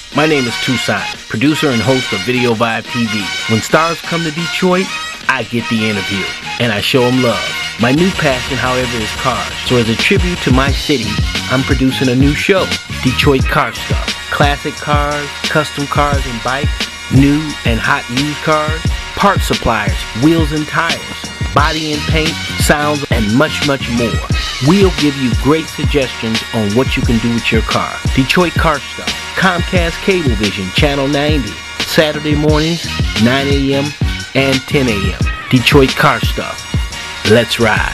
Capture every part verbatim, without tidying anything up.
My name is Tucson, producer and host of Video Vibe T V. When stars come to Detroit, I get the interview, and I show them love. My new passion, however, is cars. So as a tribute to my city, I'm producing a new show, Detroit Car Stuff. Classic cars, custom cars and bikes, new and hot used cars, part suppliers, wheels and tires, body and paint, sounds, and much, much more. We'll give you great suggestions on what you can do with your car. Detroit Car Stuff, Comcast Cablevision, Channel ninety, Saturday mornings, nine A M and ten A M Detroit Car Stuff. Let's ride.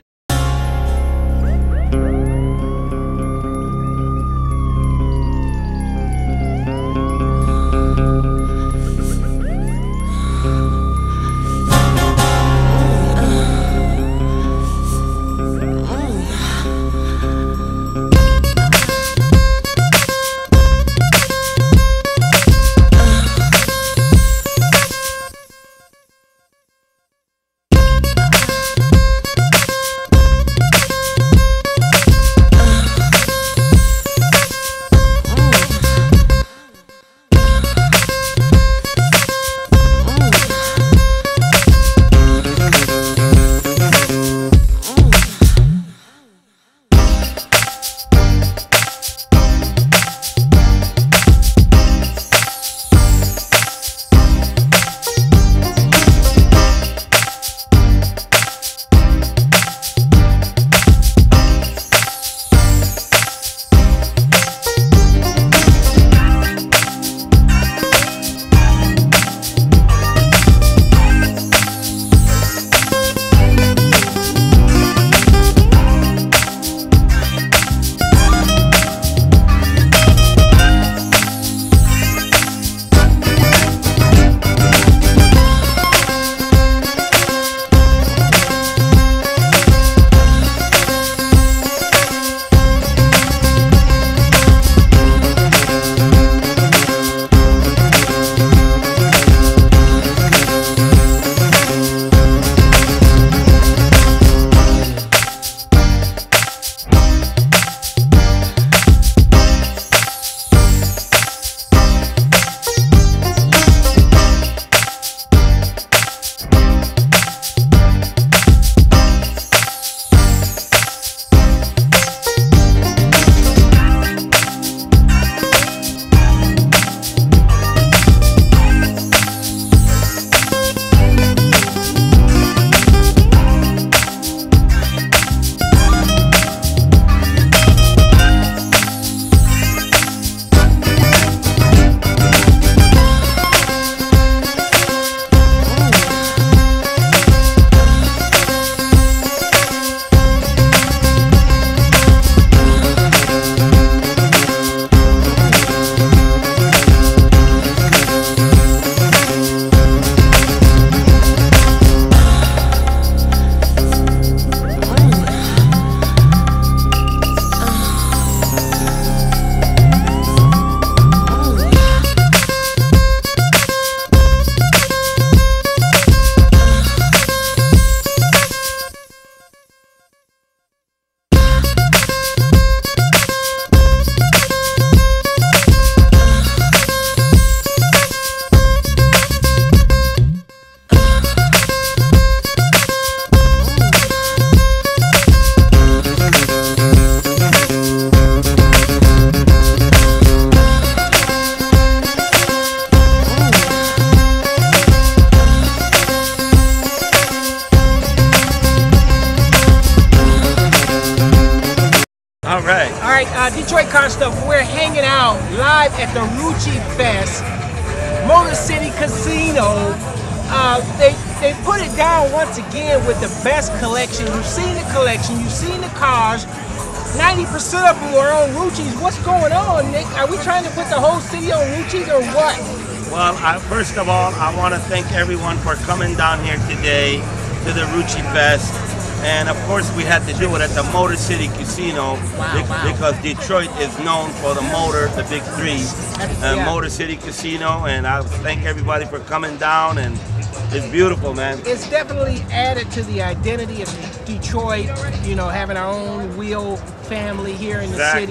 All right. All right, uh, Detroit Car Stuff, we're hanging out live at the Rucci Fest, Motor City Casino. Uh, they, they put it down once again with the best collection. You've seen the collection, you've seen the cars. ninety percent of them were on Rucci's. What's going on, Nick? Are we trying to put the whole city on Rucci's or what? Well, I, first of all, I want to thank everyone for coming down here today to the Rucci Fest. And of course, we had to do it at the Motor City Casino. Wow, be wow. Because Detroit is known for the motor, the big three, uh, yeah. Motor City Casino. And I thank everybody for coming down. And it's beautiful, man. It's definitely added to the identity of Detroit, you know, having our own wheel family here in the Exactly. city.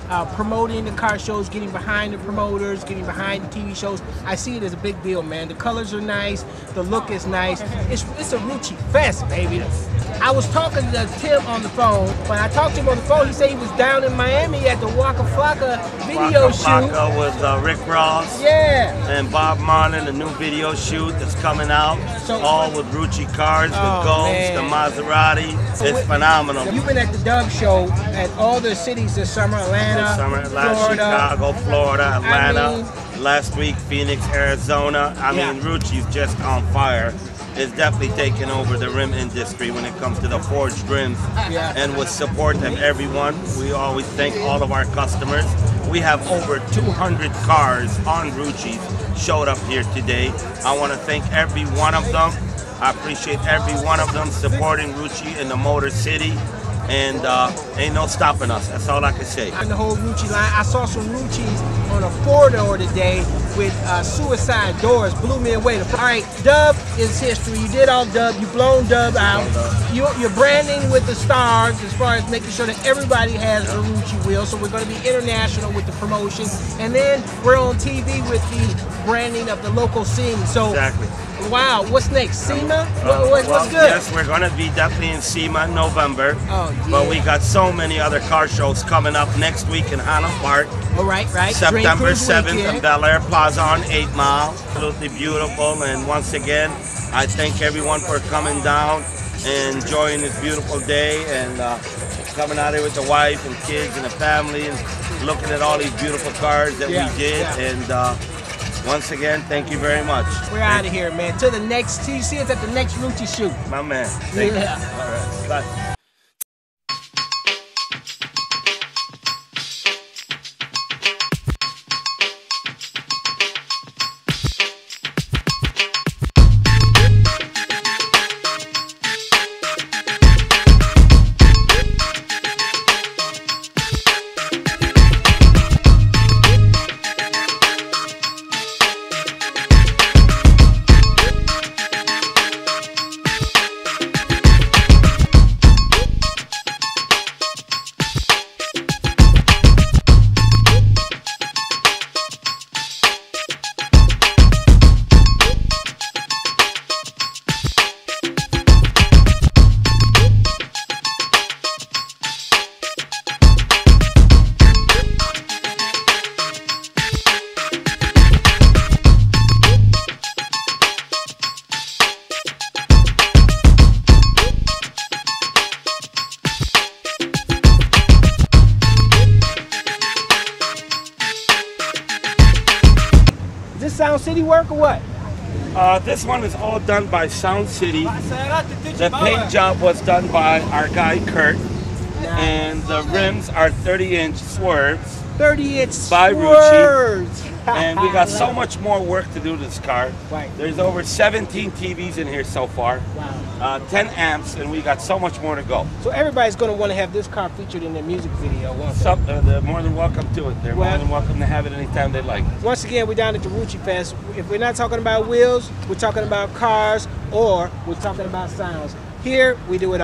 uh, promoting the car shows, getting behind the promoters, getting behind the T V shows. I see it as a big deal, man. The colors are nice, the look is nice. It's, it's a Rucci Fest, baby. I was talking to Tim on the phone. When I talked to him on the phone, he said he was down in Miami at the Waka Flocka video Waka shoot. Flocka with uh, Rick Ross. Yeah. And Bob Marlin, a new video shoot that's coming out. So, all with Rucci cars, the oh, Golds, man. the Maserati. So it's what, phenomenal. You've been at the Dub Show at all the cities this summer, Atlanta, This summer, Atlanta, Florida. Chicago, Florida, Atlanta. I mean, last week, Phoenix, Arizona. I yeah. mean, Rucci's just on fire. It's definitely taking over the rim industry when it comes to the forged rims. Yeah. And with support of everyone, we always thank all of our customers. We have over two hundred cars on Rucci's showed up here today. I want to thank every one of them. I appreciate every one of them supporting Rucci in the Motor City. And uh, ain't no stopping us. That's all I can say. On the whole Rucci line, I saw some Rucci's on a four-door today with uh, suicide doors. Blew me away. All right, Dub is history. You did all Dub. You blown Dub out. You, you're branding with the stars as far as making sure that everybody has a Rucci wheel. So we're going to be international with the promotion. And then we're on T V with the branding of the local scene. So. Exactly. Wow, what's next? SEMA? Uh, what, what, well, what's good? Yes, we're going to be definitely in SEMA in November. Oh, yeah. But we got so many other car shows coming up next week in Highland Park. All right, right. September seventh weekend. at Bel Air Plaza on eight mile. Absolutely beautiful. And once again, I thank everyone for coming down and enjoying this beautiful day and uh, coming out here with the wife and kids and the family and looking at all these beautiful cars that Yeah, we did. yeah. And uh, once again, thank you very much. We're out of here, man. To the next, till you see us at the next Rucci shoot. My man. Thank Yeah. you. All right. Bye. Is this Sound City work or what? Uh, this one is all done by Sound City. The paint job was done by our guy Kurt, and the rims are thirty inch swerves thirty inch by swerves. Rucci. And we got so much more work to do to this car. Right. There's over seventeen T Vs in here so far, Wow. uh, ten amps, and we got so much more to go. So everybody's going to want to have this car featured in their music video. won't they? So, uh, they're more than welcome to it. They're Well- more than welcome to have it anytime they like. Once again, we're down at the Rucci Fest. If we're not talking about wheels, we're talking about cars, or we're talking about sounds. Here, we do it all.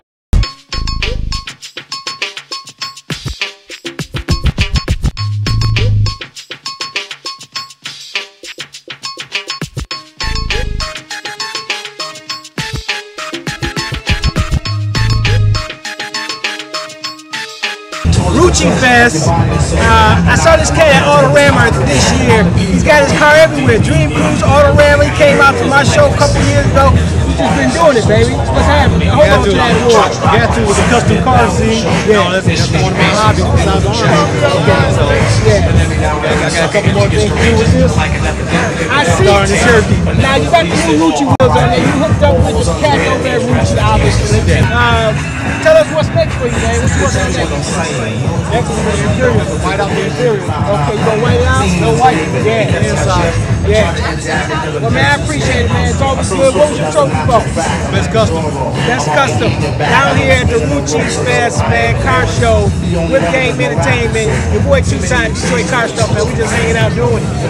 Rucci Fest. Uh, I saw this cat at Autorama this year. He's got his car everywhere. Dream Cruise, Autorama. He came out to my show a couple years ago. He's just been doing it, baby. What's happening? Hold on to that award. You got to with the custom car scene. You know, that's, that's one of my hobbies besides the army. So, Yeah. I got a couple more things to do with this. I see. Starting the Cherokee. Now you got the new Rucci wheels on there. You hooked up with the cat over at Rucci, obviously. Uh, tell us what's next for you, man. What's what's next? Next is the interior. So white out the interior. Okay, you gonna white it out? No white. Yeah, Inside. yeah. Well, man, I appreciate it, man. It's always good. What was your trophy for? Best custom. That's custom. Down here at the Rucci Fest, man, car show, with Game Entertainment. Your boy Tucson, Detroit Car Stuff, man. We just hanging out doing it.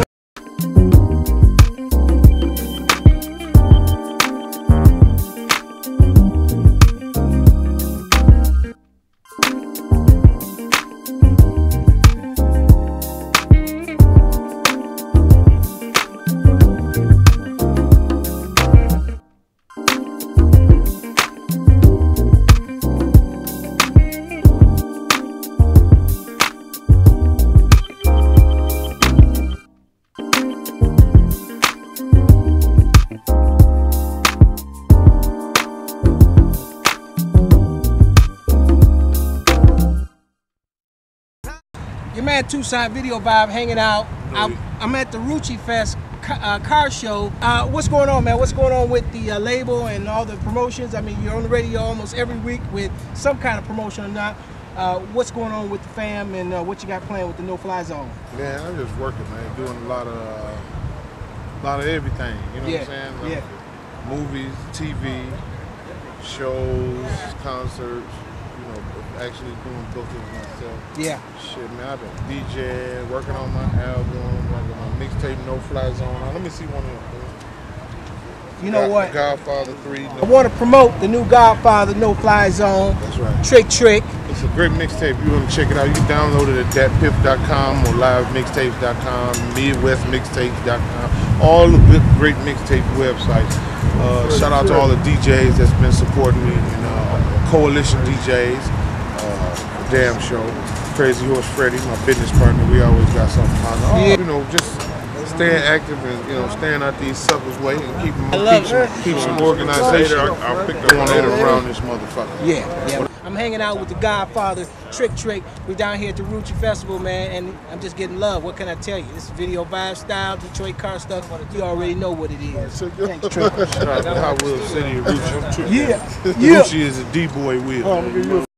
man, Tucson Video Vibe hanging out. I'm, I'm at the Rucci Fest uh, car show. Uh, what's going on, man? What's going on with the uh, label and all the promotions? I mean, you're on the radio almost every week with some kind of promotion or not. Uh, what's going on with the fam and uh, what you got planned with the No Fly Zone? Man, I'm just working, man. Doing a lot of, uh, lot of everything. You know Yeah, what I'm saying? Like yeah. movies, T V, shows, concerts. You know, actually doing bookings myself. Yeah. Shit, man. I've been DJing, working on my album, working on my mixtape, No Fly Zone. Now, let me see one of them. You know God, what? Godfather three. No, I want to promote the new Godfather No Fly Zone. That's right. Trick Trick. It's a great mixtape. You want to check it out, you can download it at dat piff dot com or live mixtapes dot com, midwest mixtapes dot com, all the good, great mixtape websites. Uh, shout out to all the D Js that's been supporting me, and uh, Coalition D Js, uh, Damn Show, Crazy Horse Freddy, my business partner. We always got something on. Oh, Yeah. You know, just staying active and, you know, staying out these suckers' way and keep them, I love keep some, keep some organization I'll, I'll pick going up on around this motherfucker. Yeah, yeah. I'm hanging out with the Godfather, Trick Trick. We're down here at the Rucci Festival, man, and I'm just getting love. What can I tell you? This Video Vibe style, Detroit car stuff. You already know what it is. Thanks, Trick. Shout out to Hot Wheels City of Rucci. Yeah, yeah. Rucci is a D-boy wheel.